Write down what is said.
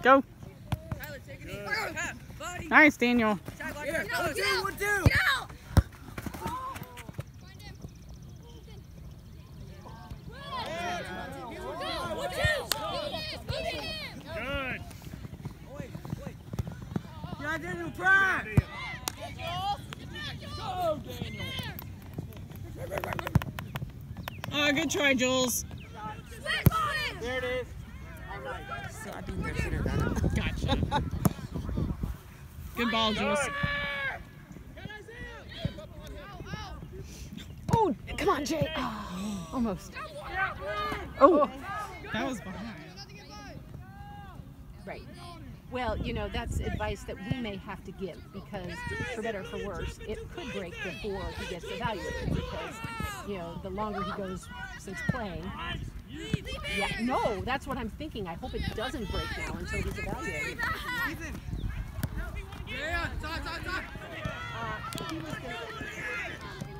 Go. Nice, Daniel. Here, 1-2, 1-2. Good. Yeah, Daniel, try. Go, Daniel. Oh, good try, Jules. There it is. So I've been there, should have done it. Gotcha. Good ball, Jules. Oh, come on, Jay. Oh, almost. Oh, that was behind. Right. Well, you know, that's advice that we may have to give because, for better or for worse, it could break before he gets evaluated because, you know, the longer he goes since playing. Yeah, no, that's what I'm thinking. I hope it doesn't break now until he's evaluated. Yeah, talk. He was gonna...